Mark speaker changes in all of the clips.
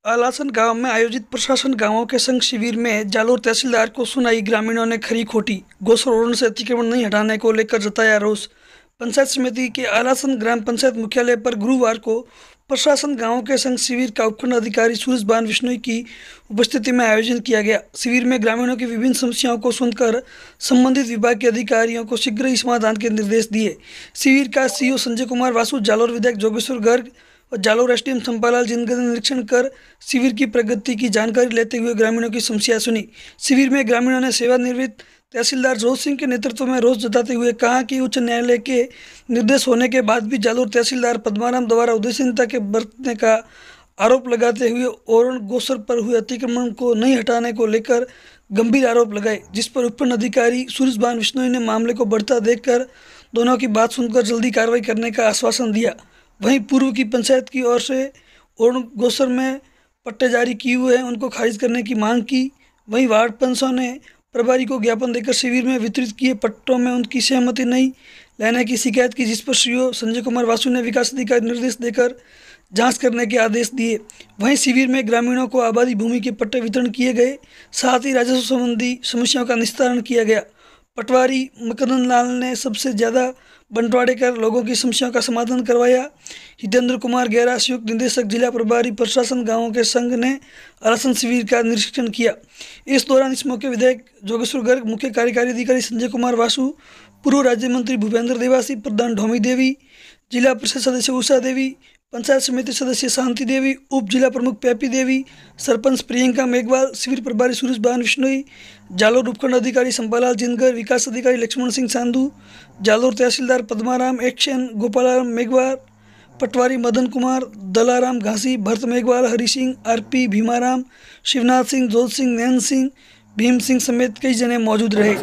Speaker 1: आलासन गांव में आयोजित प्रशासन गांवों के संघ शिविर में जालोर तहसीलदार को सुनाई। ग्रामीणों ने खरी खोटी गोसरोण से अतिक्रमण नहीं हटाने को लेकर जताया रोष। पंचायत समिति के आलासन ग्राम पंचायत मुख्यालय पर गुरुवार को प्रशासन गांवों के संघ शिविर का उपखंड अधिकारी सूरजबान विश्नोई की उपस्थिति में आयोजन किया गया। शिविर में ग्रामीणों की विभिन्न समस्याओं को सुनकर संबंधित विभाग के अधिकारियों को शीघ्र ही समाधान के निर्देश दिए। शिविर का सीईओ संजय कुमार वासु, जालोर विधायक जोगेश्वर गर्ग और जालोर एसडीएम चंपालाल जिनकर निरीक्षण कर शिविर की प्रगति की जानकारी लेते हुए ग्रामीणों की समस्या सुनी। शिविर में ग्रामीणों ने सेवानिवृत्त तहसीलदार जोत सिंह के नेतृत्व में रोष जताते हुए कहा कि उच्च न्यायालय के निर्देश होने के बाद भी जालोर तहसीलदार पद्माराम द्वारा उदासीनता के बरतने का आरोप लगाते हुए ओरण गोसर पर हुए अतिक्रमण को नहीं हटाने को लेकर गंभीर आरोप लगाए, जिस पर उपखंड अधिकारी सूरजबान विश्नोई ने मामले को बढ़ता देखकर दोनों की बात सुनकर जल्दी कार्रवाई करने का आश्वासन दिया। वहीं पूर्व की पंचायत की ओर से ओरण गोसर में पट्टे जारी किए हुए हैं, उनको खारिज करने की मांग की। वहीं वार्ड पंचों ने प्रभारी को ज्ञापन देकर शिविर में वितरित किए पट्टों में उनकी सहमति नहीं लेने की शिकायत की, जिस पर सीईओ संजय कुमार वासु ने विकास अधिकारी निर्देश देकर जांच करने के आदेश दिए। वहीं शिविर में ग्रामीणों को आबादी भूमि के पट्टे वितरण किए गए, साथ ही राजस्व संबंधी समस्याओं का निस्तारण किया गया। पटवारी मकरंद लाल ने सबसे ज़्यादा बंटवारे कर लोगों की समस्याओं का समाधान करवाया। हितेंद्र कुमार गैरा, संयुक्त निदेशक जिला प्रभारी प्रशासन गांवों के संघ ने आलासन शिविर का निरीक्षण किया। इस दौरान इस मौके विधायक जोगेश्वर गर्ग, मुख्य कार्यकारी अधिकारी संजय कुमार वासु, पूर्व राज्य मंत्री भूपेंद्र देवासी, प्रधान ढोमी देवी, जिला परिषद सदस्य उषा देवी, पंचायत समिति सदस्य शांति देवी, उप जिला प्रमुख पैपी देवी, सरपंच प्रियंका मेघवाल, शिविर प्रभारी सूरजबान विश्नोई, जालोर उपखंड अधिकारी संपालाल जिनकर, विकास अधिकारी लक्ष्मण सिंह सांधु, जालोर तहसीलदार पद्माराम एक्शन, गोपालाराम मेघवाल, पटवारी मदन कुमार, दलाराम घासी, भरत मेघवाल, हरि सिंह, आरपी भीमाराम, शिवनाथ सिंह, जोत सिंह, नैन सिंह, भीम सिंह समेत कई जने मौजूद रहे।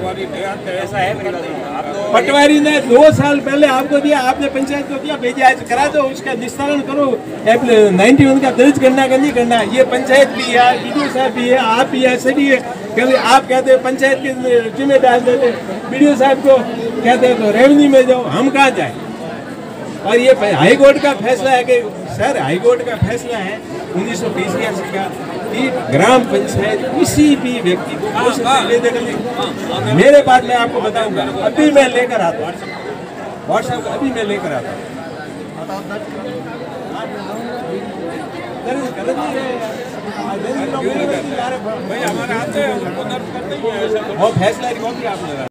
Speaker 2: पटवारी ने 2 साल पहले आपको दिया, आपने पंचायत को दिया, भेजा आज करा दो, उसका निस्तारण करो। 91 का दर्ज करना का नहीं करना, ये पंचायत भी है, बीडीओ साहब भी है, आप भी है, सभी है। क्योंकि आप कहते हैं पंचायत के जिम्मेदार देते, बीडीओ साहब को कहते हैं तो रेवेन्यू में जाओ, हम कहाँ जाए। और ये हाई कोर्ट का फैसला है कि सर, हाई कोर्ट का फैसला है 1920 का कि ग्राम पंचायत किसी भी व्यक्ति को मेरे बाद मैं आपको बताऊंगा, अभी मैं लेकर आता हूँ व्हाट्सएप, अभी मैं लेकर आता हूँ। वो फैसला